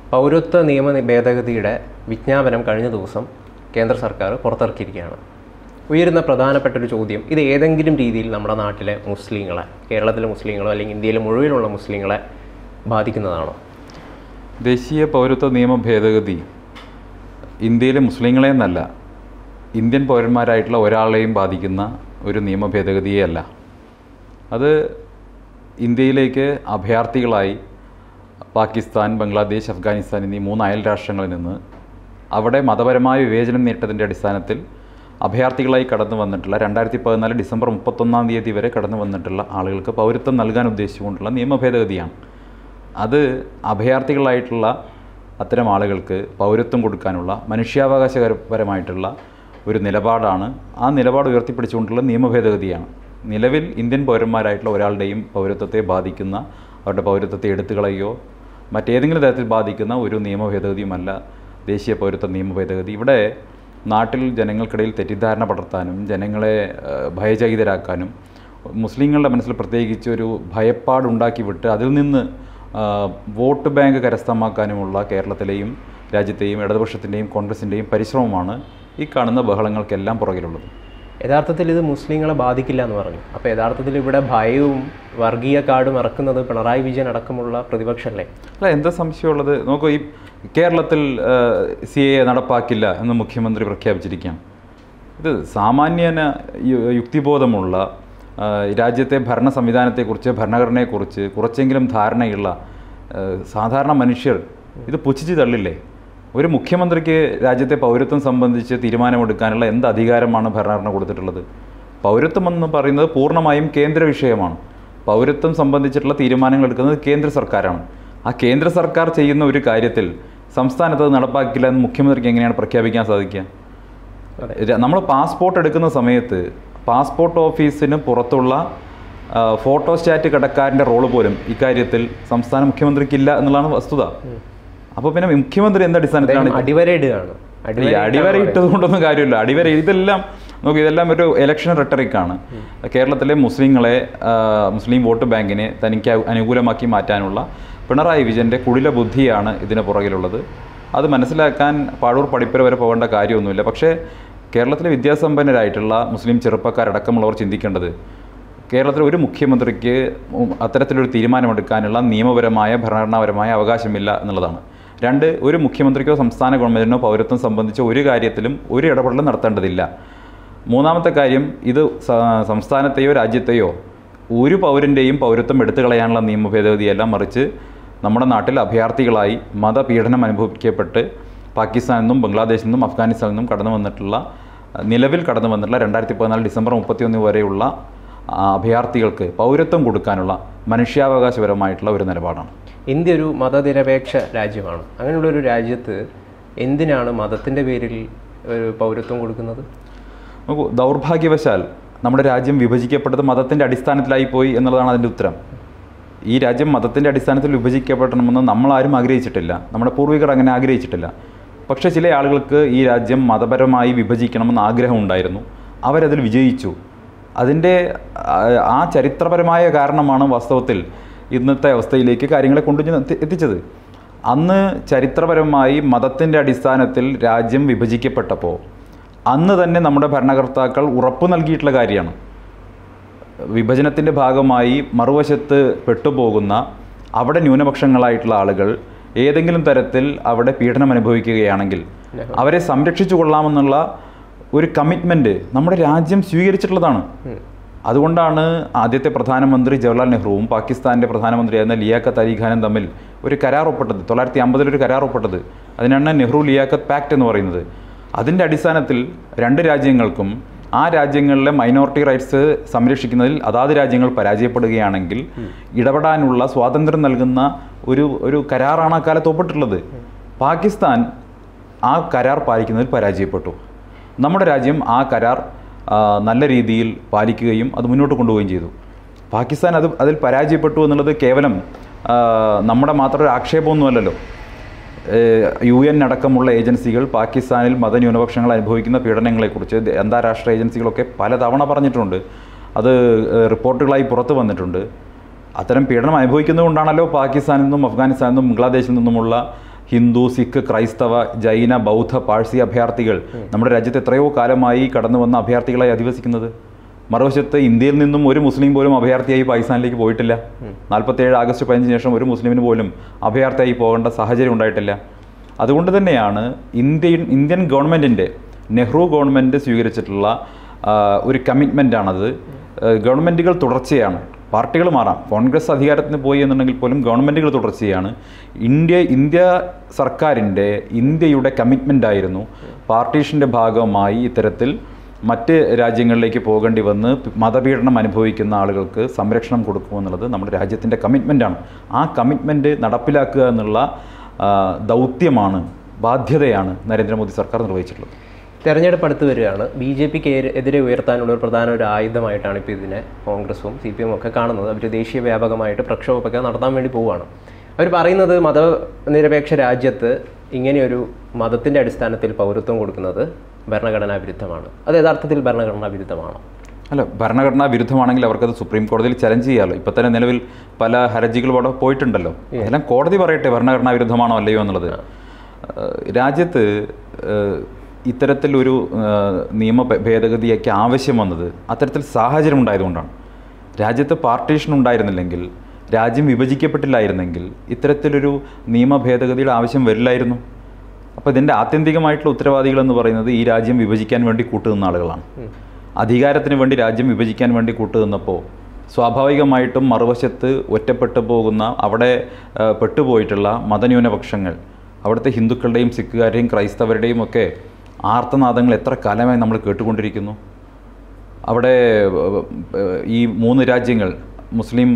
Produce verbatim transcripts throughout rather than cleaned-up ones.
പൗരത്വ നിയമ ഭേദഗതിയുടെ വിജ്ഞാപനം കഴിഞ്ഞ ദിവസം കേന്ദ്ര സർക്കാർ പുറത്തിറക്കിയിരിക്കുകയാണ്. ഉയരുന്ന പ്രധാനപ്പെട്ട ഒരു ചോദ്യം, ഇത് ഏതെങ്കിലും രീതിയിൽ നമ്മുടെ നാട്ടിലെ മുസ്ലിങ്ങളെ, കേരളത്തിലെ മുസ്ലിങ്ങളോ അല്ലെങ്കിൽ ഇന്ത്യയിലെ മുഴുവനുള്ള മുസ്ലിങ്ങളെ ബാധിക്കുന്നതാണോ? ദേശീയ പൗരത്വ നിയമ ഭേദഗതി ഇന്ത്യയിലെ മുസ്ലിങ്ങളെ എന്നല്ല, ഇന്ത്യൻ പൗരന്മാരായിട്ടുള്ള ഒരാളെയും ബാധിക്കുന്ന ഒരു നിയമ ഭേദഗതിയേ അല്ല. അത് ഇന്ത്യയിലേക്ക് അഭയാർത്ഥികളായി പാകിസ്ഥാൻ, ബംഗ്ലാദേശ്, അഫ്ഗാനിസ്ഥാൻ എന്നീ മൂന്ന് അയൽ രാഷ്ട്രങ്ങളിൽ നിന്ന് അവിടെ മതപരമായ വിവേചനം നേരിട്ടതിൻ്റെ അടിസ്ഥാനത്തിൽ അഭയാർത്ഥികളായി കടന്നു വന്നിട്ടുള്ള രണ്ടായിരത്തി പതിനാല് ഡിസംബർ മുപ്പത്തൊന്നാം തീയതി വരെ കടന്നു വന്നിട്ടുള്ള ആളുകൾക്ക് പൗരത്വം നൽകാൻ ഉദ്ദേശിച്ചുകൊണ്ടുള്ള നിയമ ഭേദഗതിയാണ്. അത് അഭയാർത്ഥികളായിട്ടുള്ള അത്തരം ആളുകൾക്ക് പൗരത്വം കൊടുക്കാനുള്ള മനുഷ്യാവകാശപരമായിട്ടുള്ള ഒരു നിലപാടാണ്. ആ നിലപാട് ഉയർത്തിപ്പിടിച്ചുകൊണ്ടുള്ള നിയമ ഭേദഗതിയാണ്. നിലവിൽ ഇന്ത്യൻ പൗരന്മാരായിട്ടുള്ള ഒരാളുടെയും പൗരത്വത്തെ ബാധിക്കുന്ന, അവരുടെ പൗരത്വത്തെ എടുത്തുകളയോ മറ്റേതെങ്കിലും തരത്തിൽ ബാധിക്കുന്ന ഒരു നിയമ ഭേദഗതിയുമല്ല ദേശീയ പൗരത്വ നിയമ ഭേദഗതി. ഇവിടെ നാട്ടിൽ ജനങ്ങൾക്കിടയിൽ തെറ്റിദ്ധാരണ പടർത്താനും ജനങ്ങളെ ഭയചകിതരാക്കാനും മുസ്ലിങ്ങളുടെ മനസ്സിൽ പ്രത്യേകിച്ച് ഒരു ഭയപ്പാടുണ്ടാക്കി വിട്ട് അതിൽ നിന്ന് വോട്ട് ബാങ്ക് കരസ്ഥമാക്കാനുമുള്ള കേരളത്തിലെയും രാജ്യത്തെയും ഇടതുപക്ഷത്തിൻ്റെയും കോൺഗ്രസിൻ്റെയും പരിശ്രമമാണ് ഈ കാണുന്ന ബഹളങ്ങൾക്കെല്ലാം പുറകിലുള്ളത്. യഥാർത്ഥത്തിൽ ഇത് മുസ്ലിങ്ങളെ ബാധിക്കില്ല എന്ന് പറഞ്ഞു. അപ്പോൾ യഥാർത്ഥത്തിൽ ഇവിടെ ഭയവും വർഗീയ കാർഡും ഇറക്കുന്നത് പിണറായി വിജയൻ അടക്കമുള്ള പ്രതിപക്ഷമല്ലേ? അല്ല, എന്താ സംശയമുള്ളത്? നോക്കൂ, ഈ കേരളത്തിൽ സി എ നടപ്പാക്കില്ല എന്ന് മുഖ്യമന്ത്രി പ്രഖ്യാപിച്ചിരിക്കുകയാണ്. ഇത് സാമാന്യന യുക്തിബോധമുള്ള, രാജ്യത്തെ ഭരണ സംവിധാനത്തെക്കുറിച്ച്, ഭരണഘടനയെക്കുറിച്ച് കുറച്ചെങ്കിലും ധാരണയുള്ള സാധാരണ മനുഷ്യർ ഇത് പുച്ഛിച്ച് തള്ളില്ലേ? ഒരു മുഖ്യമന്ത്രിക്ക് രാജ്യത്തെ പൗരത്വം സംബന്ധിച്ച് തീരുമാനമെടുക്കാനുള്ള എന്ത് അധികാരമാണ് ഭരണഘടന കൊടുത്തിട്ടുള്ളത്? പൗരത്വം എന്ന് പറയുന്നത് പൂർണ്ണമായും കേന്ദ്ര വിഷയമാണ്. പൗരത്വം സംബന്ധിച്ചിട്ടുള്ള തീരുമാനങ്ങൾ എടുക്കുന്നത് കേന്ദ്ര സർക്കാരാണ്. ആ കേന്ദ്ര സർക്കാർ ചെയ്യുന്ന ഒരു കാര്യത്തിൽ സംസ്ഥാനത്ത് അത് നടപ്പാക്കില്ല എന്ന് മുഖ്യമന്ത്രിക്ക് എങ്ങനെയാണ് പ്രഖ്യാപിക്കാൻ സാധിക്കുക? നമ്മൾ പാസ്പോർട്ട് എടുക്കുന്ന സമയത്ത് പാസ്പോർട്ട് ഓഫീസിന് പുറത്തുള്ള ഫോട്ടോസ്റ്റാറ്റ് കടക്കാരൻ്റെ റോള് പോലും ഇക്കാര്യത്തിൽ സംസ്ഥാന മുഖ്യമന്ത്രിക്കില്ല എന്നുള്ളതാണ് വസ്തുത. അപ്പോൾ പിന്നെ മുഖ്യമന്ത്രി എന്ത് അടിസ്ഥാനത്തിലാണ് അടിവരയിടുകയാണ്? അടിവര ഇട്ടത് കൊണ്ടൊന്നും കാര്യമില്ല. അടിവര ഇതെല്ലാം നോക്കി, ഇതെല്ലാം ഒരു ഇലക്ഷൻ റെട്ടറിക്കാണ്. കേരളത്തിലെ മുസ്ലിങ്ങളെ, മുസ്ലിം വോട്ട് ബാങ്കിനെ തനിക്ക് അനുകൂലമാക്കി മാറ്റാനുള്ള പിണറായി വിജയൻ്റെ കുടില ബുദ്ധിയാണ് ഇതിന് പുറകിലുള്ളത്. അത് മനസ്സിലാക്കാൻ പാഴൂർ പടിപ്പര വരെ പോകേണ്ട കാര്യമൊന്നുമില്ല. പക്ഷേ കേരളത്തിലെ വിദ്യാസമ്പന്നരായിട്ടുള്ള മുസ്ലിം ചെറുപ്പക്കാരടക്കമുള്ളവർ ചിന്തിക്കേണ്ടത്, കേരളത്തിലെ ഒരു മുഖ്യമന്ത്രിക്ക് അത്തരത്തിലൊരു തീരുമാനമെടുക്കാനുള്ള നിയമപരമായ ഭരണഘടനാപരമായ അവകാശമില്ല എന്നുള്ളതാണ്. രണ്ട്, ഒരു മുഖ്യമന്ത്രിക്കോ സംസ്ഥാന ഗവൺമെൻറ്റിനോ പൗരത്വം സംബന്ധിച്ച ഒരു കാര്യത്തിലും ഒരു ഇടപെടലും നടത്തേണ്ടതില്ല. മൂന്നാമത്തെ കാര്യം, ഇത് സംസ്ഥാനത്തെയോ രാജ്യത്തെയോ ഒരു പൗരൻ്റെയും പൗരത്വം എടുത്തു കളയാനുള്ള നിയമ ഭേദഗതിയല്ല, മറിച്ച് നമ്മുടെ നാട്ടിൽ അഭയാർത്ഥികളായി മതപീഡനം അനുഭവിക്കപ്പെട്ട് പാകിസ്ഥാനിൽ നിന്നും ബംഗ്ലാദേശിൽ നിന്നും അഫ്ഗാനിസ്ഥാനിൽ നിന്നും കടന്നു വന്നിട്ടുള്ള, നിലവിൽ കടന്നു വന്നിട്ടുള്ള രണ്ടായിരത്തി പതിനാല് ഡിസംബർ മുപ്പത്തിയൊന്ന് വരെയുള്ള അഭയാർത്ഥികൾക്ക് പൗരത്വം കൊടുക്കാനുള്ള മനുഷ്യാവകാശപരമായിട്ടുള്ള ഒരു നിലപാടാണ്. ഇന്ത്യ ഒരു മതനിരപേക്ഷ രാജ്യമാണ്. അങ്ങനെയുള്ളൊരു രാജ്യത്ത് എന്തിനാണ് മതത്തിൻ്റെ പേരിൽ ഒരു പൗരത്വം കൊടുക്കുന്നത്? നോക്കൂ, ദൗർഭാഗ്യവശാൽ നമ്മുടെ രാജ്യം വിഭജിക്കപ്പെട്ടത് മതത്തിൻ്റെ അടിസ്ഥാനത്തിലായി പോയി എന്നുള്ളതാണ് അതിൻ്റെ ഉത്തരം. ഈ രാജ്യം മതത്തിൻ്റെ അടിസ്ഥാനത്തിൽ വിഭജിക്കപ്പെടണമെന്ന് നമ്മളാരും ആഗ്രഹിച്ചിട്ടില്ല, നമ്മുടെ പൂർവികർ അങ്ങനെ ആഗ്രഹിച്ചിട്ടില്ല. പക്ഷേ ചില ആളുകൾക്ക് ഈ രാജ്യം മതപരമായി വിഭജിക്കണമെന്ന് ആഗ്രഹമുണ്ടായിരുന്നു. അവരതിൽ വിജയിച്ചു. അതിൻ്റെ ആ ചരിത്രപരമായ കാരണമാണ് വാസ്തവത്തിൽ ഇന്നത്തെ അവസ്ഥയിലേക്ക് കാര്യങ്ങളെ കൊണ്ടു എത്തിച്ചത്. അന്ന് ചരിത്രപരമായി മതത്തിൻ്റെ അടിസ്ഥാനത്തിൽ രാജ്യം വിഭജിക്കപ്പെട്ടപ്പോൾ അന്ന് തന്നെ നമ്മുടെ ഭരണകർത്താക്കൾ ഉറപ്പ് നൽകിയിട്ടുള്ള കാര്യമാണ്, വിഭജനത്തിൻ്റെ ഭാഗമായി മറുവശത്ത് പെട്ടുപോകുന്ന അവിടെ ന്യൂനപക്ഷങ്ങളായിട്ടുള്ള ആളുകൾ ഏതെങ്കിലും തരത്തിൽ അവിടെ പീഡനം അനുഭവിക്കുകയാണെങ്കിൽ അവരെ സംരക്ഷിച്ചു കൊള്ളാമെന്നുള്ള ഒരു കമ്മിറ്റ്മെൻറ്റ് നമ്മുടെ രാജ്യം സ്വീകരിച്ചിട്ടുള്ളതാണ്. അതുകൊണ്ടാണ് ആദ്യത്തെ പ്രധാനമന്ത്രി ജവഹർലാൽ നെഹ്റുവും പാകിസ്ഥാൻ്റെ പ്രധാനമന്ത്രിയായിരുന്ന ലിയാഖത്ത് അലി ഖാനും തമ്മിൽ ഒരു കരാർ ഒപ്പിട്ടത്, തൊള്ളായിരത്തി അമ്പതിലൊരു കരാർ ഒപ്പിട്ടത്. അതിനാണ് നെഹ്റു ലിയാഖത്ത് പാക്ട് എന്ന് പറയുന്നത്. അതിൻ്റെ അടിസ്ഥാനത്തിൽ രണ്ട് രാജ്യങ്ങൾക്കും ആ രാജ്യങ്ങളിലെ മൈനോറിറ്റി റൈറ്റ്സ് സംരക്ഷിക്കുന്നതിൽ അതാത് രാജ്യങ്ങൾ പരാജയപ്പെടുകയാണെങ്കിൽ ഇടപെടാനുള്ള സ്വാതന്ത്ര്യം നൽകുന്ന ഒരു ഒരു കരാറാണ് ആ കാലത്ത് ഒപ്പിട്ടുള്ളത്. പാകിസ്ഥാൻ ആ കരാർ പാലിക്കുന്നതിൽ പരാജയപ്പെട്ടു. നമ്മുടെ രാജ്യം ആ കരാർ നല്ല രീതിയിൽ പാലിക്കുകയും അത് മുന്നോട്ട് കൊണ്ടുപോവുകയും ചെയ്തു. പാകിസ്ഥാൻ അത് അതിൽ പരാജയപ്പെട്ടു എന്നുള്ളത് കേവലം നമ്മുടെ മാത്രം ഒരു ആക്ഷേപമൊന്നുമല്ലല്ലോ. യു എൻ അടക്കമുള്ള ഏജൻസികൾ പാകിസ്ഥാനിൽ മതന്യൂനപക്ഷങ്ങൾ അനുഭവിക്കുന്ന പീഡനങ്ങളെക്കുറിച്ച് അന്താരാഷ്ട്ര ഏജൻസികളൊക്കെ പലതവണ പറഞ്ഞിട്ടുണ്ട്. അത് റിപ്പോർട്ടുകളായി പുറത്തു വന്നിട്ടുണ്ട്. അത്തരം പീഡനം അനുഭവിക്കുന്നതുകൊണ്ടാണല്ലോ പാകിസ്ഥാനിൽ നിന്നും അഫ്ഗാനിസ്ഥാനിൽ നിന്നും ബംഗ്ലാദേശിൽ നിന്നുമുള്ള ഹിന്ദു, സിഖ്, ക്രൈസ്തവ, ജൈന, ബൗദ്ധ, പാഴ്സി അഭയാർത്ഥികൾ നമ്മുടെ രാജ്യത്ത് എത്രയോ കാലമായി കടന്നു വന്ന അഭയാർത്ഥികളായി അധിവസിക്കുന്നത്. മറുവശത്ത് ഇന്ത്യയിൽ നിന്നും ഒരു മുസ്ലിം പോലും അഭയാർത്ഥിയായി പാകിസ്ഥാനിലേക്ക് പോയിട്ടില്ല. നാൽപ്പത്തേഴ് ആഗസ്റ്റ് പതിനഞ്ചിന് ശേഷം ഒരു മുസ്ലിമിന് പോലും അഭയാർത്ഥിയായി പോകേണ്ട സാഹചര്യം ഉണ്ടായിട്ടില്ല. അതുകൊണ്ട് തന്നെയാണ് ഇന്ത്യൻ ഇന്ത്യൻ ഗവൺമെൻറ്റിൻ്റെ നെഹ്റു ഗവൺമെൻറ് സ്വീകരിച്ചിട്ടുള്ള ഒരു കമ്മിറ്റ്മെൻറ്റാണത്. ഗവൺമെൻറ്റുകൾ തുടർച്ചയാണ്, പാർട്ടികൾ മാറാം, കോൺഗ്രസ് അധികാരത്തിന് പോയി എന്നുണ്ടെങ്കിൽ പോലും ഗവൺമെൻറ്റുകൾ തുടർച്ചയാണ്. ഇന്ത്യ ഇന്ത്യ സർക്കാരിൻ്റെ ഇന്ത്യയുടെ കമ്മിറ്റ്മെൻ്റായിരുന്നു പാർട്ടീഷൻ്റെ ഭാഗമായി ഇത്തരത്തിൽ മറ്റ് രാജ്യങ്ങളിലേക്ക് പോകേണ്ടി വന്ന് മതപീഡനം അനുഭവിക്കുന്ന ആളുകൾക്ക് സംരക്ഷണം കൊടുക്കുമെന്നുള്ളത് നമ്മുടെ രാജ്യത്തിൻ്റെ കമ്മിറ്റ്മെൻറ്റാണ്. ആ കമ്മിറ്റ്മെൻറ്റ് നടപ്പിലാക്കുക എന്നുള്ള ദൗത്യമാണ്, ബാധ്യതയാണ് നരേന്ദ്രമോദി സർക്കാർ നിർവഹിച്ചിട്ടുള്ളത്. തെരഞ്ഞെടുപ്പ് അടുത്ത് വരികയാണ്. ബി ജെ പിക്ക് എതിരെ ഉയർത്താനുള്ള ഒരു പ്രധാന ഒരു ആയുധമായിട്ടാണ് ഇപ്പോൾ ഇതിനെ കോൺഗ്രസും സി പി എമ്മും ഒക്കെ കാണുന്നത്. അവർ ദേശീയ വ്യാപകമായിട്ട് പ്രക്ഷോഭമൊക്കെ നടത്താൻ വേണ്ടി പോവുകയാണ്. അവർ പറയുന്നത് മതനിരപേക്ഷ രാജ്യത്ത് ഇങ്ങനെയൊരു മതത്തിൻ്റെ അടിസ്ഥാനത്തിൽ പൗരത്വം കൊടുക്കുന്നത് ഭരണഘടനാ വിരുദ്ധമാണ്. അത് യഥാർത്ഥത്തിൽ ഭരണഘടനാ വിരുദ്ധമാണോ? അല്ല, ഭരണഘടനാ വിരുദ്ധമാണെങ്കിൽ അവർക്കത് സുപ്രീം കോടതിയിൽ ചലഞ്ച് ചെയ്യാമല്ലോ. ഇപ്പം തന്നെ നിലവിൽ പല ഹർജികളും അവിടെ പോയിട്ടുണ്ടല്ലോ. എല്ലാം കോടതി പറയട്ടെ ഭരണഘടനാ വിരുദ്ധമാണോ അല്ലയോ എന്നുള്ളത്. രാജ്യത്ത് ഇത്തരത്തിലൊരു നിയമ ഭേദഗതിയൊക്കെ ആവശ്യം വന്നത് അത്തരത്തിൽ സാഹചര്യം ഉണ്ടായതുകൊണ്ടാണ്. രാജ്യത്ത് പാർട്ടീഷൻ ഉണ്ടായിരുന്നില്ലെങ്കിൽ, രാജ്യം വിഭജിക്കപ്പെട്ടില്ലായിരുന്നെങ്കിൽ ഇത്തരത്തിലൊരു നിയമ ഭേദഗതിയുടെ ആവശ്യം വരില്ലായിരുന്നു. അപ്പോൾ ഇതിൻ്റെ ആത്യന്തികമായിട്ടുള്ള ഉത്തരവാദികളെന്ന് പറയുന്നത് ഈ രാജ്യം വിഭജിക്കാൻ വേണ്ടി കൂട്ടുനിന്ന ആളുകളാണ്. അധികാരത്തിന് വേണ്ടി രാജ്യം വിഭജിക്കാൻ വേണ്ടി കൂട്ടുനിന്നപ്പോൾ സ്വാഭാവികമായിട്ടും മറുവശത്ത് ഒറ്റപ്പെട്ടു പോകുന്ന, അവിടെ പെട്ടുപോയിട്ടുള്ള മതന്യൂനപക്ഷങ്ങൾ, അവിടുത്തെ ഹിന്ദുക്കളുടെയും സിഖുകാരുടെയും ക്രൈസ്തവരുടെയും ഒക്കെ ആർത്തനാദങ്ങൾ എത്ര കാലമായി നമ്മൾ കേട്ടുകൊണ്ടിരിക്കുന്നു. അവിടെ ഈ മൂന്ന് രാജ്യങ്ങൾ മുസ്ലിം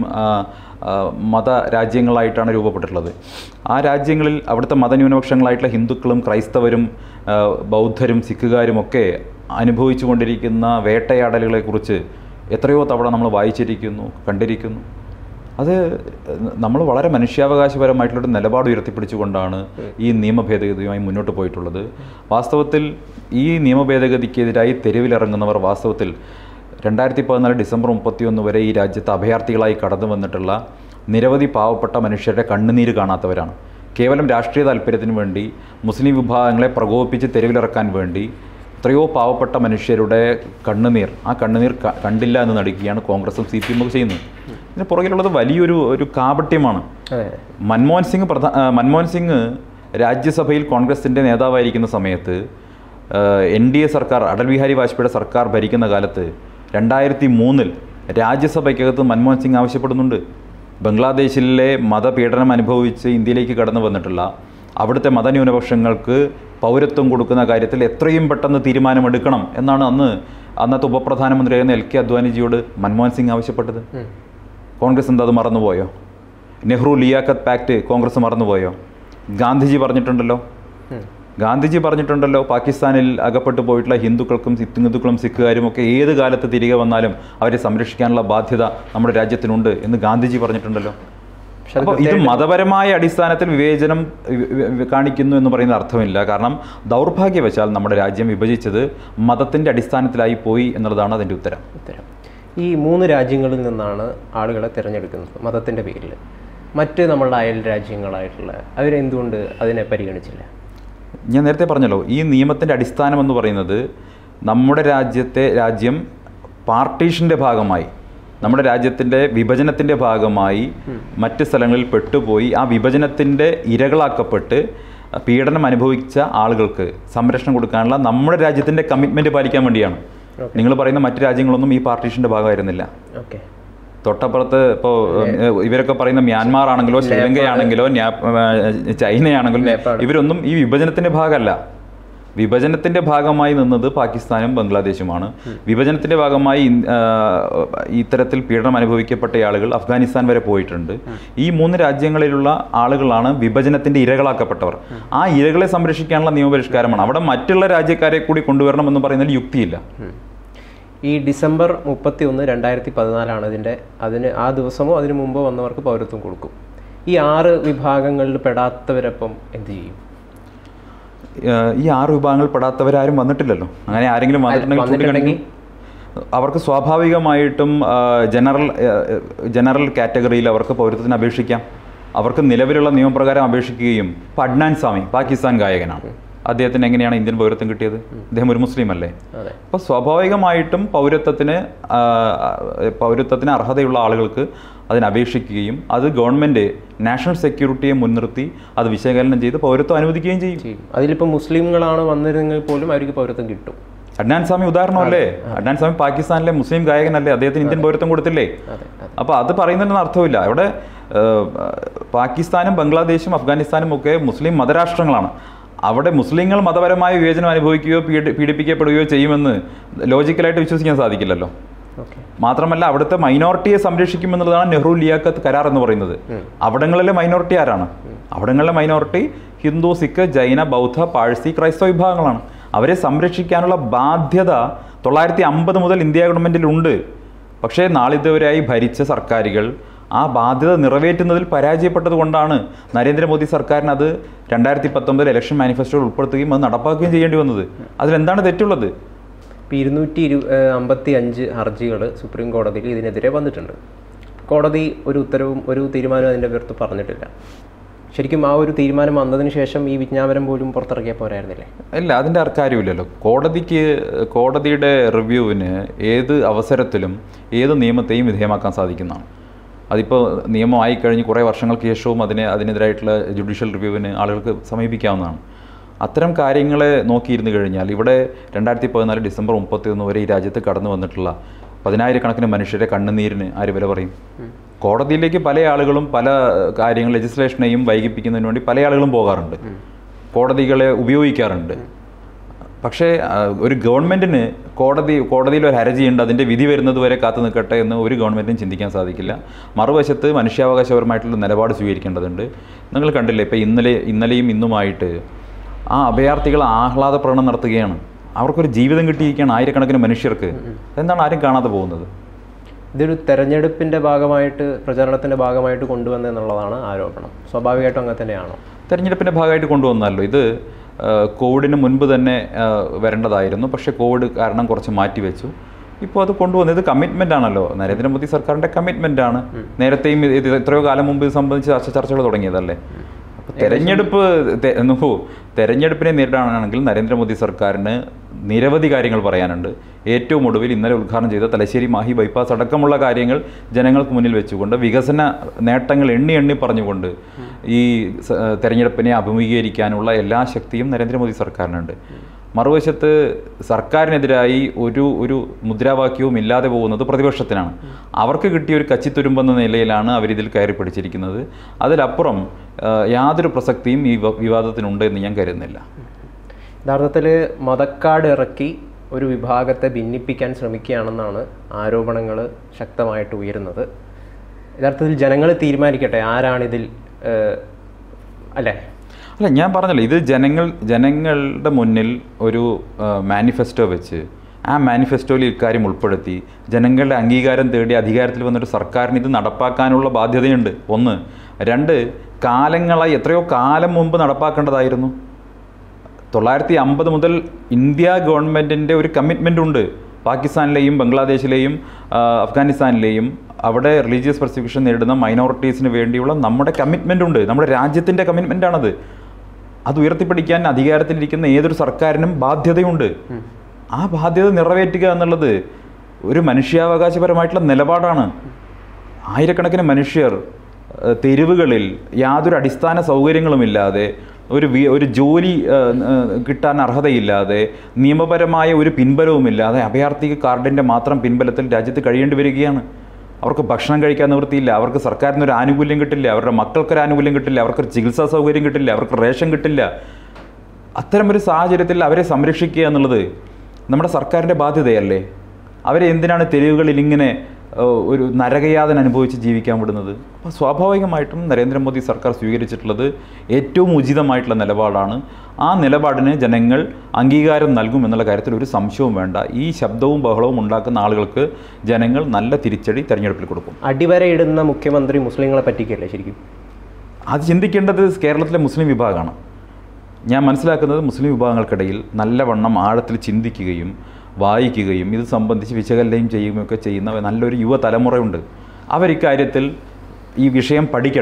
മത രാജ്യങ്ങളായിട്ടാണ് രൂപപ്പെട്ടിട്ടുള്ളത്. ആ രാജ്യങ്ങളിൽ അവിടുത്തെ മതന്യൂനപക്ഷങ്ങളായിട്ടുള്ള ഹിന്ദുക്കളും ക്രൈസ്തവരും ബൗദ്ധരും സിഖുകാരും ഒക്കെ അനുഭവിച്ചു കൊണ്ടിരിക്കുന്ന വേട്ടയാടലുകളെക്കുറിച്ച് എത്രയോ തവണ നമ്മൾ വായിച്ചിരിക്കുന്നു, കണ്ടിരിക്കുന്നു. അത് നമ്മൾ വളരെ മനുഷ്യാവകാശപരമായിട്ടുള്ളൊരു നിലപാട് ഉയർത്തിപ്പിടിച്ചുകൊണ്ടാണ് ഈ നിയമ ഭേദഗതിയുമായി മുന്നോട്ട് പോയിട്ടുള്ളത്. വാസ്തവത്തിൽ ഈ നിയമ ഭേദഗതിക്കെതിരായി തെരുവിലിറങ്ങുന്നവർ വാസ്തവത്തിൽ രണ്ടായിരത്തി പതിനാല് ഡിസംബർ മുപ്പത്തിയൊന്ന് വരെ ഈ രാജ്യത്ത് അഭയാർത്ഥികളായി കടന്നു വന്നിട്ടുള്ള നിരവധി പാവപ്പെട്ട മനുഷ്യരുടെ കണ്ണുനീര് കാണാത്തവരാണ്. കേവലം രാഷ്ട്രീയ താല്പര്യത്തിന് വേണ്ടി മുസ്ലിം വിഭാഗങ്ങളെ പ്രകോപിപ്പിച്ച് തെരുവിലിറക്കാൻ വേണ്ടി എത്രയോ പാവപ്പെട്ട മനുഷ്യരുടെ കണ്ണുനീർ, ആ കണ്ണുനീർ കണ്ടില്ല എന്ന് നടിക്കുകയാണ് കോൺഗ്രസും സി പി എമ്മും ചെയ്യുന്നത്. ഇതിന് പുറകിലുള്ളത് വലിയൊരു ഒരു കാപട്യമാണ്. മൻമോഹൻ സിംഗ് പ്രധാ മൻമോഹൻ സിംഗ് രാജ്യസഭയിൽ കോൺഗ്രസിൻ്റെ നേതാവായിരിക്കുന്ന സമയത്ത് എൻ ഡി എ സർക്കാർ, അടൽ ബിഹാരി വാജ്പേയിയുടെ സർക്കാർ ഭരിക്കുന്ന കാലത്ത് രണ്ടായിരത്തി മൂന്നിൽ രാജ്യസഭയ്ക്കകത്ത് മൻമോഹൻ സിംഗ് ആവശ്യപ്പെടുന്നുണ്ട്, ബംഗ്ലാദേശിലെ മതപീഡനം അനുഭവിച്ച് ഇന്ത്യയിലേക്ക് കടന്നു വന്നിട്ടുള്ള അവിടുത്തെ മതന്യൂനപക്ഷങ്ങൾക്ക് പൗരത്വം കൊടുക്കുന്ന കാര്യത്തിൽ എത്രയും പെട്ടെന്ന് തീരുമാനമെടുക്കണം എന്നാണ് അന്ന് അന്നത്തെ ഉപപ്രധാനമന്ത്രിയായിരുന്ന എൽ കെ അദ്വാനിജിയോട് മൻമോഹൻ സിംഗ് ആവശ്യപ്പെട്ടത്. കോൺഗ്രസ് എന്താ അത് മറന്നുപോയോ? നെഹ്റു ലിയാഖത്ത് പാക്ട് കോൺഗ്രസ് മറന്നുപോയോ? ഗാന്ധിജി പറഞ്ഞിട്ടുണ്ടല്ലോ ഗാന്ധിജി പറഞ്ഞിട്ടുണ്ടല്ലോ പാകിസ്ഥാനിൽ അകപ്പെട്ടു പോയിട്ടുള്ള ഹിന്ദുക്കൾക്കും ഹിന്ദുക്കളും സിഖുകാരും ഒക്കെ ഏത് കാലത്ത് തിരികെ വന്നാലും അവരെ സംരക്ഷിക്കാനുള്ള ബാധ്യത നമ്മുടെ രാജ്യത്തിനുണ്ട് എന്ന് ഗാന്ധിജി പറഞ്ഞിട്ടുണ്ടല്ലോ. അപ്പോൾ ഇത് മതപരമായ അടിസ്ഥാനത്തിൽ വിവേചനം കാണിക്കുന്നു എന്ന് പറയുന്ന അർത്ഥമില്ല. കാരണം ദൗർഭാഗ്യവശാൽ നമ്മുടെ രാജ്യം വിഭജിച്ചത് മതത്തിൻ്റെ അടിസ്ഥാനത്തിലായി പോയി എന്നുള്ളതാണ് അതിൻ്റെ ഉത്തരം. ഉത്തരം ഈ മൂന്ന് രാജ്യങ്ങളിൽ നിന്നാണ് ആളുകളെ തിരഞ്ഞെടുക്കുന്നത് മതത്തിൻ്റെ പേരിൽ. മറ്റ് നമ്മളുടെ അയൽ രാജ്യങ്ങളായിട്ടുള്ള അവരെന്തുകൊണ്ട് അതിനെ പരിഗണിച്ചില്ല? ഞാൻ നേരത്തെ പറഞ്ഞല്ലോ, ഈ നിയമത്തിൻ്റെ അടിസ്ഥാനം എന്ന് പറയുന്നത് നമ്മുടെ രാജ്യത്തെ രാജ്യം പാർട്ടീഷൻ്റെ ഭാഗമായി, നമ്മുടെ രാജ്യത്തിൻ്റെ വിഭജനത്തിൻ്റെ ഭാഗമായി മറ്റ് സ്ഥലങ്ങളിൽ പെട്ടുപോയി ആ വിഭജനത്തിൻ്റെ ഇരകളാക്കപ്പെട്ട് പീഡനം അനുഭവിച്ച ആളുകൾക്ക് സംരക്ഷണം കൊടുക്കാനുള്ള നമ്മുടെ രാജ്യത്തിൻ്റെ കമ്മിറ്റ്മെൻറ്റ് പാലിക്കാൻ വേണ്ടിയാണ്. നിങ്ങൾ പറയുന്ന മറ്റ് രാജ്യങ്ങളൊന്നും ഈ പാർട്ടീഷൻ്റെ ഭാഗമായിരുന്നില്ല. തൊട്ടപ്പുറത്ത് ഇപ്പോൾ ഇവരൊക്കെ പറയുന്ന മ്യാൻമാർ ആണെങ്കിലോ ശ്രീലങ്കയാണെങ്കിലോ ചൈനയാണെങ്കിലോ ഇവരൊന്നും ഈ വിഭജനത്തിൻ്റെ ഭാഗമല്ല. വിഭജനത്തിൻ്റെ ഭാഗമായി നിന്നത് പാകിസ്ഥാനും ബംഗ്ലാദേശുമാണ്. വിഭജനത്തിൻ്റെ ഭാഗമായി ഇത്തരത്തിൽ പീഡനം അനുഭവിക്കപ്പെട്ട ആളുകൾ അഫ്ഗാനിസ്ഥാൻ വരെ പോയിട്ടുണ്ട്. ഈ മൂന്ന് രാജ്യങ്ങളിലുള്ള ആളുകളാണ് വിഭജനത്തിൻ്റെ ഇരകളാക്കപ്പെട്ടവർ. ആ ഇരകളെ സംരക്ഷിക്കാനുള്ള നിയമപരിഷ്കാരമാണ്. അവിടെ മറ്റുള്ള രാജ്യക്കാരെ കൂടി കൊണ്ടുവരണം എന്ന് പറയുന്നതിൽ യുക്തിയില്ല. ഈ ഡിസംബർ മുപ്പത്തി ഒന്ന് രണ്ടായിരത്തി പതിനാലാണ് അതിൻ്റെ അതിന് ആ ദിവസമോ അതിനു മുമ്പോ വന്നവർക്ക് പൗരത്വം കൊടുക്കും. ഈ ആറ് വിഭാഗങ്ങളിൽ പെടാത്തവരപ്പം എന്ത് ചെയ്യും? ഈ ആറ് വിഭാഗങ്ങൾ പെടാത്തവരാരും വന്നിട്ടില്ലല്ലോ. അങ്ങനെ ആരെങ്കിലും വന്നിട്ടുണ്ടെങ്കിൽ അവർക്ക് സ്വാഭാവികമായിട്ടും ജനറൽ ജനറൽ കാറ്റഗറിയിൽ അവർക്ക് പൗരത്വത്തിന് അപേക്ഷിക്കാം. അവർക്ക് നിലവിലുള്ള നിയമപ്രകാരം അപേക്ഷിക്കുകയും ഇപ്പോൾ അഡ്നാൻ സാമി പാകിസ്ഥാൻ ഗായകനാണ്, അദ്ദേഹത്തിന് എങ്ങനെയാണ് ഇന്ത്യൻ പൗരത്വം കിട്ടിയത്? അദ്ദേഹം ഒരു മുസ്ലിം അല്ലേ? അപ്പോൾ സ്വാഭാവികമായിട്ടും പൗരത്വത്തിന് പൗരത്വത്തിന് അർഹതയുള്ള ആളുകൾക്ക് അതിനപേക്ഷിക്കുകയും അത് ഗവൺമെൻറ് നാഷണൽ സെക്യൂരിറ്റിയെ മുൻനിർത്തി അത് വിശകലനം ചെയ്ത് പൗരത്വം അനുവദിക്കുകയും ചെയ്യും. അതിലിപ്പോൾ മുസ്ലിങ്ങളാണ് വന്നിരുന്നെങ്കിൽ പോലും അവർക്ക് പൗരത്വം കിട്ടും. അഡ്നാൻ സാമി ഉദാഹരണമല്ലേ? അഡ്നാൻ സാമി പാകിസ്ഥാനിലെ മുസ്ലിം ഗായകനല്ലേ? അദ്ദേഹത്തിന് ഇന്ത്യൻ പൗരത്വം കൊടുത്തില്ലേ? അപ്പോൾ അത് പറയുന്നതിന് അർത്ഥമില്ല. അവിടെ പാകിസ്ഥാനും ബംഗ്ലാദേശും അഫ്ഗാനിസ്ഥാനും ഒക്കെ മുസ്ലിം മതരാഷ്ട്രങ്ങളാണ്. അവിടെ മുസ്ലിങ്ങൾ മതപരമായ വിവേചനം അനുഭവിക്കുകയോ പീഡി പീഡിപ്പിക്കപ്പെടുകയോ ചെയ്യുമെന്ന് ലോജിക്കലായിട്ട് വിശ്വസിക്കാൻ സാധിക്കില്ലല്ലോ. മാത്രമല്ല അവിടുത്തെ മൈനോറിറ്റിയെ സംരക്ഷിക്കുമെന്നുള്ളതാണ് നെഹ്റു ലിയാഖത്ത് കരാർ എന്ന് പറയുന്നത്. അവിടങ്ങളിലെ മൈനോറിറ്റി ആരാണ്? അവിടങ്ങളിലെ മൈനോറിറ്റി ഹിന്ദു, സിഖ്, ജൈന, ബൗദ്ധ, പാഴ്സി, ക്രൈസ്തവ വിഭാഗങ്ങളാണ്. അവരെ സംരക്ഷിക്കാനുള്ള ബാധ്യത തൊള്ളായിരത്തി അമ്പത് മുതൽ ഇന്ത്യ ഗവൺമെൻറ്റിലുണ്ട്. പക്ഷേ നാളിതുവരെയായി ഭരിച്ച സർക്കാരുകൾ ആ ബാധ്യത നിറവേറ്റുന്നതിൽ പരാജയപ്പെട്ടത് കൊണ്ടാണ് നരേന്ദ്രമോദി സർക്കാരിന് അത് രണ്ടായിരത്തി പത്തൊമ്പതിൽ ഇലക്ഷൻ മാനിഫെസ്റ്റോയിൽ ഉൾപ്പെടുത്തുകയും അത് നടപ്പാക്കുകയും ചെയ്യേണ്ടി വന്നത്. അതിലെന്താണ് തെറ്റുള്ളത്? ഇപ്പോൾ ഇരുന്നൂറ്റി ഇരു അമ്പത്തി അഞ്ച് ഹർജികൾ സുപ്രീം കോടതിയിൽ ഇതിനെതിരെ വന്നിട്ടുണ്ട്. കോടതി ഒരു ഉത്തരവും ഒരു തീരുമാനവും അതിൻ്റെ പുറത്ത് പറഞ്ഞിട്ടില്ല. ശരിക്കും ആ ഒരു തീരുമാനം വന്നതിന് ശേഷം ഈ വിജ്ഞാപനം പോലും പുറത്തിറക്കിയാൽ പോരായിരുന്നില്ലേ? ഇല്ല, അതിൻ്റെ കാര്യമില്ലല്ലോ. കോടതിക്ക് കോടതിയുടെ റിവ്യൂവിന് ഏത് അവസരത്തിലും ഏത് നിയമത്തെയും വിധേയമാക്കാൻ സാധിക്കുന്നതാണ്. അതിപ്പോൾ നിയമമായി കഴിഞ്ഞ് കുറേ വർഷങ്ങൾക്ക് ശേഷവും അതിന് അതിനെതിരായിട്ടുള്ള ജുഡീഷ്യൽ റിവ്യൂവിന് ആളുകൾക്ക് സമീപിക്കാവുന്നതാണ്. അത്തരം കാര്യങ്ങളെ നോക്കിയിരുന്നു കഴിഞ്ഞാൽ ഇവിടെ രണ്ടായിരത്തി പതിനാല് ഡിസംബർ മുപ്പത്തി ഒന്ന് വരെ ഈ രാജ്യത്ത് കടന്നു വന്നിട്ടുള്ള പതിനായിരക്കണക്കിന് മനുഷ്യരെ കണ്ണുനീരിന് ആര് വില പറയും? കോടതിയിലേക്ക് പല ആളുകളും പല കാര്യങ്ങൾ ലെജിസ്ലേഷനെയും വൈകിപ്പിക്കുന്നതിന് വേണ്ടി പല ആളുകളും പോകാറുണ്ട്, കോടതികളെ ഉപയോഗിക്കാറുണ്ട്. പക്ഷേ ഒരു ഗവൺമെൻറ്റിന് കോടതി കോടതിയിൽ ഒരു ഹർജിയുണ്ട്, അതിൻ്റെ വിധി വരുന്നത് വരെ കാത്തു നിൽക്കട്ടെ എന്ന് ഒരു ഗവൺമെൻറ്റിനും ചിന്തിക്കാൻ സാധിക്കില്ല. മറുവശത്ത് മനുഷ്യാവകാശപരമായിട്ടുള്ള നിലപാട് സ്വീകരിക്കേണ്ടതുണ്ട്. നിങ്ങൾ കണ്ടില്ലേ, ഇപ്പോൾ ഇന്നലെ ഇന്നലെയും ഇന്നുമായിട്ട് ആ അഭയാർത്ഥികൾ ആഹ്ലാദ പ്രകടനം നടത്തുകയാണ്. അവർക്കൊരു ജീവിതം കിട്ടിയിരിക്കുകയാണ് ആയിരക്കണക്കിന് മനുഷ്യർക്ക്. എന്താണ് ആരും കാണാതെ പോകുന്നത്? ഇതൊരു തെരഞ്ഞെടുപ്പിൻ്റെ ഭാഗമായിട്ട് പ്രചാരണത്തിൻ്റെ ഭാഗമായിട്ട് കൊണ്ടുവന്നെന്നുള്ളതാണ് ആരോപണം. സ്വാഭാവികമായിട്ടും അങ്ങനെ തന്നെയാണോ? തെരഞ്ഞെടുപ്പിൻ്റെ ഭാഗമായിട്ട് കൊണ്ടുവന്നല്ലോ. ഇത് കോവിഡിന് മുൻപ് തന്നെ വരേണ്ടതായിരുന്നു, പക്ഷേ കോവിഡ് കാരണം കുറച്ച് മാറ്റിവെച്ചു. ഇപ്പോൾ അത് കൊണ്ടുവന്നത് കമ്മിറ്റ്മെൻ്റ് ആണല്ലോ, നരേന്ദ്രമോദി സർക്കാരിൻ്റെ കമ്മിറ്റ്മെൻ്റ് ആണ്. നേരത്തെയും ഇത് എത്രയോ കാലം മുമ്പ് ഇത് സംബന്ധിച്ച് ചർച്ച ചർച്ചകൾ തുടങ്ങിയതല്ലേ. അപ്പോൾ തെരഞ്ഞെടുപ്പ് തെരഞ്ഞെടുപ്പിനെ നേരിടാനാണെങ്കിൽ നരേന്ദ്രമോദി സർക്കാരിന് നിരവധി കാര്യങ്ങൾ പറയാനുണ്ട്. ഏറ്റവും ഒടുവിൽ ഇന്നലെ ഉദ്ഘാടനം ചെയ്ത തലശ്ശേരി മാഹി ബൈപ്പാസ് അടക്കമുള്ള കാര്യങ്ങൾ ജനങ്ങൾക്ക് മുന്നിൽ വെച്ചുകൊണ്ട് വികസന നേട്ടങ്ങൾ എണ്ണി എണ്ണി പറഞ്ഞുകൊണ്ട് ഈ തെരഞ്ഞെടുപ്പിനെ അഭിമുഖീകരിക്കാനുള്ള എല്ലാ ശക്തിയും നരേന്ദ്രമോദി സർക്കാരിനുണ്ട്. മറുവശത്ത് സർക്കാരിനെതിരായി ഒരു ഒരു മുദ്രാവാക്യവും ഇല്ലാതെ പോകുന്നത് പ്രതിപക്ഷത്തിനാണ്. അവർക്ക് കിട്ടിയ ഒരു കച്ചിത്തുരുമ്പെന്ന നിലയിലാണ് അവരിതിൽ കയറി പിടിച്ചിരിക്കുന്നത്. അതിലപ്പുറം യാതൊരു പ്രസക്തിയും ഈ വിവാദത്തിനുണ്ട് എന്ന് ഞാൻ കരുതുന്നില്ല. യഥാർത്ഥത്തിൽ മതക്കാട് ഇറക്കി ഒരു വിഭാഗത്തെ ഭിന്നിപ്പിക്കാൻ ശ്രമിക്കുകയാണെന്നാണ് ആരോപണങ്ങൾ ശക്തമായിട്ട് ഉയരുന്നത്. യഥാർത്ഥത്തിൽ ജനങ്ങൾ തീരുമാനിക്കട്ടെ ആരാണിതിൽ, അല്ലേ? അല്ല, ഞാൻ പറഞ്ഞല്ലോ, ഇത് ജനങ്ങൾ ജനങ്ങളുടെ മുന്നിൽ ഒരു മാനിഫെസ്റ്റോ വെച്ച് ആ മാനിഫെസ്റ്റോയിൽ ഇക്കാര്യം ഉൾപ്പെടുത്തി ജനങ്ങളുടെ അംഗീകാരം തേടി അധികാരത്തിൽ വന്നൊരു സർക്കാരിന് ഇത് നടപ്പാക്കാനുള്ള ബാധ്യതയുണ്ട്. ഒന്ന്. രണ്ട്, കാലങ്ങളായി എത്രയോ കാലം മുമ്പ് നടപ്പാക്കേണ്ടതായിരുന്നു. തൊള്ളായിരത്തി അമ്പത് മുതൽ ഇന്ത്യ ഗവൺമെൻറ്റിൻ്റെ ഒരു കമ്മിറ്റ്മെൻ്റ് ഉണ്ട്. പാകിസ്ഥാനിലെയും ബംഗ്ലാദേശിലെയും അഫ്ഗാനിസ്ഥാനിലെയും അവിടെ റിലീജിയസ് പെർസിക്യൂഷൻ നേരിടുന്ന മൈനോറിറ്റീസിന് വേണ്ടിയുള്ള നമ്മുടെ കമ്മിറ്റ്മെൻ്റ് ഉണ്ട്. നമ്മുടെ രാജ്യത്തിൻ്റെ കമ്മിറ്റ്മെൻ്റാണത്. അത് ഉയർത്തിപ്പിടിക്കാൻ അധികാരത്തിലിരിക്കുന്ന ഏതൊരു സർക്കാരിനും ബാധ്യതയുണ്ട്. ആ ബാധ്യത നിറവേറ്റുക എന്നുള്ളത് ഒരു മനുഷ്യാവകാശപരമായിട്ടുള്ള നിലപാടാണ്. ആയിരക്കണക്കിന് മനുഷ്യർ തെരുവുകളിൽ യാതൊരു അടിസ്ഥാന സൗകര്യങ്ങളുമില്ലാതെ, ഒരു ഒരു ജോലി കിട്ടാൻ അർഹതയില്ലാതെ, നിയമപരമായ ഒരു പിൻബലവുമില്ലാതെ അഭയാർത്ഥി കാർഡിൻ്റെ മാത്രം പിൻബലത്തിൽ രാജ്യത്ത് കഴിയേണ്ടി വരികയാണ്. അവർക്ക് ഭക്ഷണം കഴിക്കാൻ നിവൃത്തിയില്ല, അവർക്ക് സർക്കാരിൽ നിന്നൊരു ആനുകൂല്യം കിട്ടില്ല, അവരുടെ മക്കൾക്കൊരു ആനുകൂല്യം കിട്ടില്ല, അവർക്ക് ചികിത്സാ സൗകര്യം കിട്ടില്ല, അവർക്ക് റേഷൻ കിട്ടില്ല. അത്തരമൊരു സാഹചര്യത്തിൽ അവരെ സംരക്ഷിക്കുക എന്നുള്ളത് നമ്മുടെ സർക്കാരിൻ്റെ ബാധ്യതയല്ലേ? അവരെ എന്തിനാണ് തെരുവുകളിൽ ഇങ്ങനെ ഒരു നരകയാതന അനുഭവിച്ച് ജീവിക്കാൻ വിടുന്നത്? അപ്പോൾ സ്വാഭാവികമായിട്ടും നരേന്ദ്രമോദി സർക്കാർ സ്വീകരിച്ചിട്ടുള്ളത് ഏറ്റവും ഉചിതമായിട്ടുള്ള നിലപാടാണ്. ആ നിലപാടിന് ജനങ്ങൾ അംഗീകാരം നൽകും എന്നുള്ള കാര്യത്തിൽ ഒരു സംശയവും വേണ്ട. ഈ ശബ്ദവും ബഹളവും ഉണ്ടാക്കുന്ന ആളുകൾക്ക് ജനങ്ങൾ നല്ല തിരിച്ചടി തെരഞ്ഞെടുപ്പിൽ കൊടുക്കും. അടിവരയിടുന്ന മുഖ്യമന്ത്രി മുസ്ലിങ്ങളെ പറ്റിക്കല്ലേ ശരിക്കും? അത് ചിന്തിക്കേണ്ടത് കേരളത്തിലെ മുസ്ലിം വിഭാഗമാണ്. ഞാൻ മനസ്സിലാക്കുന്നത് മുസ്ലിം വിഭാഗങ്ങൾക്കിടയിൽ നല്ലവണ്ണം ആഴത്തിൽ ചിന്തിക്കുകയും വായിക്കുകയും ഇത് സംബന്ധിച്ച് വിശകലനം ചെയ്യുകയൊക്കെ ചെയ്യുന്ന നല്ലൊരു യുവതലമുറയുണ്ട്. അവരിക്കാര്യത്തിൽ ഈ വിഷയം പഠിക്കട്ടെ.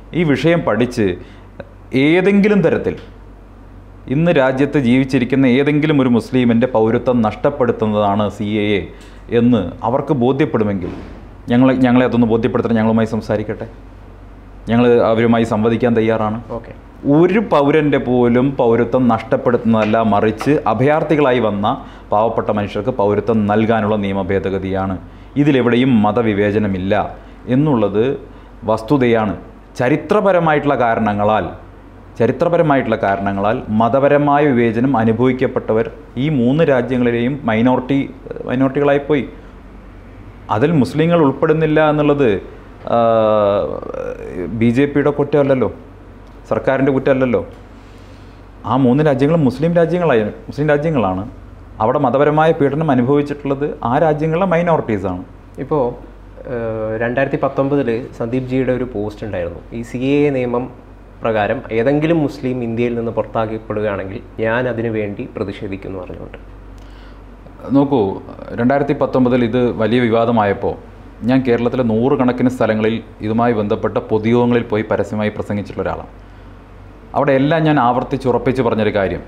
ഈ വിഷയം പഠിച്ച് ഏതെങ്കിലും തരത്തിൽ ഇന്ന് രാജ്യത്ത് ജീവിച്ചിരിക്കുന്ന ഏതെങ്കിലും ഒരു മുസ്ലിമിൻ്റെ പൗരത്വം നഷ്ടപ്പെടുത്തുന്നതാണ് സി എ എ എന്ന് അവർക്ക് ബോധ്യപ്പെടുമെങ്കിൽ ഞങ്ങളെ ഞങ്ങളെ അതൊന്ന് ബോധ്യപ്പെടുത്തണം, ഞങ്ങളുമായി സംസാരിക്കട്ടെ, ഞങ്ങൾ അവരുമായി സംവദിക്കാൻ തയ്യാറാണ്. ഓക്കെ. ഒരു പൗരൻ്റെ പോലും പൗരത്വം നഷ്ടപ്പെടുത്തുന്നതല്ല, മറിച്ച് അഭയാർത്ഥികളായി വന്ന പാവപ്പെട്ട മനുഷ്യർക്ക് പൗരത്വം നൽകാനുള്ള നിയമ ഭേദഗതിയാണ്. ഇതിലെവിടെയും മതവിവേചനമില്ല എന്നുള്ളത് വസ്തുതയാണ്. ചരിത്രപരമായിട്ടുള്ള കാരണങ്ങളാൽ ചരിത്രപരമായിട്ടുള്ള കാരണങ്ങളാൽ മതപരമായ വിവേചനം അനുഭവിക്കപ്പെട്ടവർ ഈ മൂന്ന് രാജ്യങ്ങളിലെയും മൈനോറിറ്റി മൈനോറിറ്റികളായിപ്പോയി. അതിൽ മുസ്ലിങ്ങൾ ഉൾപ്പെടുന്നില്ല എന്നുള്ളത് ബി ജെ പിയുടെ കുറ്റമല്ലല്ലോ, സർക്കാരിൻ്റെ കുറ്റമല്ലല്ലോ. ആ മൂന്ന് രാജ്യങ്ങളും മുസ്ലിം രാജ്യങ്ങളായി മുസ്ലിം രാജ്യങ്ങളാണ്. അവിടെ മതപരമായ പീഡനം അനുഭവിച്ചിട്ടുള്ളത് ആ രാജ്യങ്ങളിലെ മൈനോറിറ്റീസാണ്. ഇപ്പോൾ രണ്ടായിരത്തി പത്തൊമ്പതിൽ സന്ദീപ് ജിയുടെ ഒരു പോസ്റ്റ് ഉണ്ടായിരുന്നു, ഈ സി എ എ നിയമം പ്രകാരം ഏതെങ്കിലും മുസ്ലിം ഇന്ത്യയിൽ നിന്ന് പുറത്താക്കപ്പെടുകയാണെങ്കിൽ ഞാൻ അതിനു വേണ്ടി പ്രതിഷേധിക്കുന്നു പറഞ്ഞുകൊണ്ട്. നോക്കൂ, രണ്ടായിരത്തി പത്തൊമ്പതിൽ ഇത് വലിയ വിവാദമായപ്പോൾ ഞാൻ കേരളത്തിലെ നൂറുകണക്കിന് സ്ഥലങ്ങളിൽ ഇതുമായി ബന്ധപ്പെട്ട പൊതുയോഗങ്ങളിൽ പോയി പരസ്യമായി പ്രസംഗിച്ചിട്ടുള്ള ഒരാളാണ്. അവിടെ എല്ലാം ഞാൻ ആവർത്തിച്ചുറപ്പിച്ച് പറഞ്ഞൊരു കാര്യം,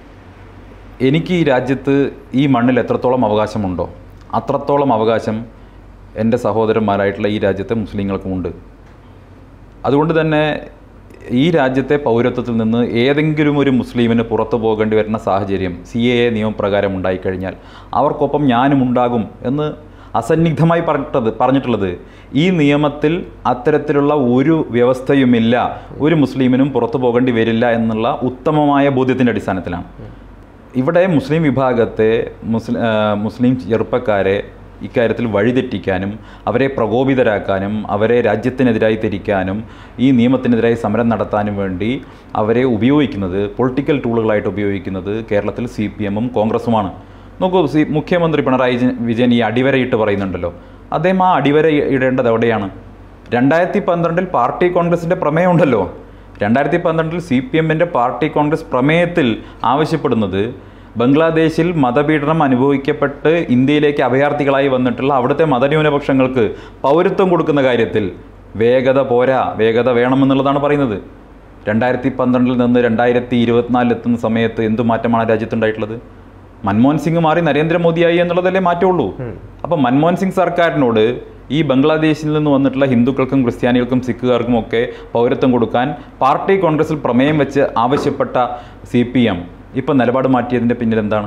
എനിക്ക് ഈ രാജ്യത്ത് ഈ മണ്ണിൽ എത്രത്തോളം അവകാശമുണ്ടോ അത്രത്തോളം അവകാശം എൻ്റെ സഹോദരന്മാരായിട്ടുള്ള ഈ രാജ്യത്തെ മുസ്ലിങ്ങൾക്കുമുണ്ട്. അതുകൊണ്ട് തന്നെ ഈ രാജ്യത്തെ പൗരത്വത്തിൽ നിന്ന് ഏതെങ്കിലും ഒരു മുസ്ലിമിന് പുറത്തു പോകേണ്ടി വരുന്ന സാഹചര്യം സി എ എ നിയമപ്രകാരം ഉണ്ടായിക്കഴിഞ്ഞാൽ അവർക്കൊപ്പം ഞാനും ഉണ്ടാകും എന്ന് അസന്നിഗ്ധമായി പറഞ്ഞിട്ടത് പറഞ്ഞിട്ടുള്ളത് ഈ നിയമത്തിൽ അത്തരത്തിലുള്ള ഒരു വ്യവസ്ഥയുമില്ല, ഒരു മുസ്ലിമിനും പുറത്തു പോകേണ്ടി വരില്ല എന്നുള്ള ഉത്തമമായ ബോധ്യത്തിൻ്റെ അടിസ്ഥാനത്തിലാണ്. ഇവിടെ മുസ്ലിം വിഭാഗത്തെ മുസ്ലിം മുസ്ലിം ചെറുപ്പക്കാരെ ഇക്കാര്യത്തിൽ വഴിതെറ്റിക്കാനും അവരെ പ്രകോപിതരാക്കാനും അവരെ രാജ്യത്തിനെതിരായി തിരിക്കാനും ഈ നിയമത്തിനെതിരായി സമരം നടത്താനും വേണ്ടി അവരെ ഉപയോഗിക്കുന്നത്, പൊളിറ്റിക്കൽ ടൂളുകളായിട്ട് ഉപയോഗിക്കുന്നത് കേരളത്തിൽ സി പി എമ്മും കോൺഗ്രസുമാണ്. നോക്കൂ, സി മുഖ്യമന്ത്രി പിണറായി വിജയൻ ഈ അടിവരയിട്ട് പറയുന്നുണ്ടല്ലോ, അദ്ദേഹം ആ അടിവര ഇടേണ്ടത് എവിടെയാണ്? രണ്ടായിരത്തി പന്ത്രണ്ടിൽ പാർട്ടി കോൺഗ്രസിൻ്റെ പ്രമേയം ഉണ്ടല്ലോ. രണ്ടായിരത്തി പന്ത്രണ്ടിൽ സി പി എമ്മിൻ്റെ പാർട്ടി കോൺഗ്രസ് പ്രമേയത്തിൽ ആവശ്യപ്പെടുന്നത് ബംഗ്ലാദേശിൽ മതപീഡനം അനുഭവിക്കപ്പെട്ട് ഇന്ത്യയിലേക്ക് അഭയാർത്ഥികളായി വന്നിട്ടുള്ള അവിടുത്തെ മതന്യൂനപക്ഷങ്ങൾക്ക് പൗരത്വം കൊടുക്കുന്ന കാര്യത്തിൽ വേഗത പോരാ, വേഗത വേണമെന്നുള്ളതാണ് പറയുന്നത്. രണ്ടായിരത്തി പന്ത്രണ്ടിൽ നിന്ന് രണ്ടായിരത്തി ഇരുപത്തിനാലിലെത്തുന്ന സമയത്ത് എന്തു മാറ്റമാണ് രാജ്യത്തുണ്ടായിട്ടുള്ളത്? മൻമോഹൻ സിംഗ് മാറി നരേന്ദ്രമോദിയായി എന്നുള്ളതല്ലേ മാറ്റമുള്ളൂ. അപ്പം മൻമോഹൻ സിംഗ് സർക്കാരിനോട് ഈ ബംഗ്ലാദേശിൽ നിന്ന് വന്നിട്ടുള്ള ഹിന്ദുക്കൾക്കും ക്രിസ്ത്യാനികൾക്കും സിഖുകാർക്കും ഒക്കെ പൗരത്വം കൊടുക്കാൻ പാർട്ടി കോൺഗ്രസിൽ പ്രമേയം വെച്ച് ആവശ്യപ്പെട്ട സി പി എം ഇപ്പം നിലപാട് മാറ്റിയതിൻ്റെ പിന്നിൽ എന്താണ്?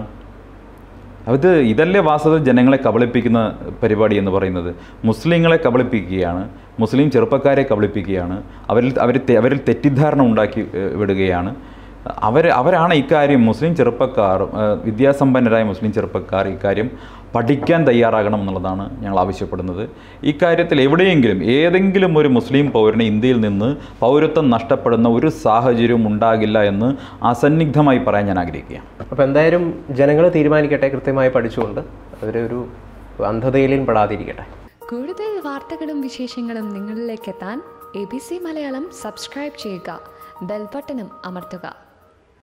അത് ഇതല്ലേ വാസ്തവ ജനങ്ങളെ കബളിപ്പിക്കുന്ന പരിപാടി എന്ന് പറയുന്നത്. മുസ്ലിങ്ങളെ കബളിപ്പിക്കുകയാണ്, മുസ്ലിം ചെറുപ്പക്കാരെ കബളിപ്പിക്കുകയാണ്, അവരിൽ അവർ അവരിൽ തെറ്റിദ്ധാരണ ഉണ്ടാക്കി വിടുകയാണ്. അവർ അവരാണ് ഇക്കാര്യം മുസ്ലിം ചെറുപ്പക്കാർ, വിദ്യാസമ്പന്നരായ മുസ്ലിം ചെറുപ്പക്കാർ ഇക്കാര്യം പഠിക്കാൻ തയ്യാറാകണം എന്നുള്ളതാണ് ഞങ്ങൾ ആവശ്യപ്പെടുന്നത്. ഇക്കാര്യത്തിൽ എവിടെയെങ്കിലും ഏതെങ്കിലും ഒരു മുസ്ലിം പൗരന് ഇന്ത്യയിൽ നിന്ന് പൗരത്വം നഷ്ടപ്പെടുന്ന ഒരു സാഹചര്യവും ഉണ്ടാകില്ല എന്ന് അസന്നിഗ്ധമായി പറയാൻ ഞാൻ ആഗ്രഹിക്കുകയാണ്. അപ്പോൾ എന്തായാലും ജനങ്ങൾ തീരുമാനിക്കട്ടെ, കൃത്യമായി പഠിച്ചുകൊണ്ട് അവരൊരു അന്ധതയിലും പെടാതിരിക്കട്ടെ. കൂടുതൽ വാർത്തകളും വിശേഷങ്ങളും നിങ്ങളിലേക്ക് എത്താൻ A B C Malayalam subscribe ചെയ്യുക, ബെൽ ബട്ടണും അമർത്തുക.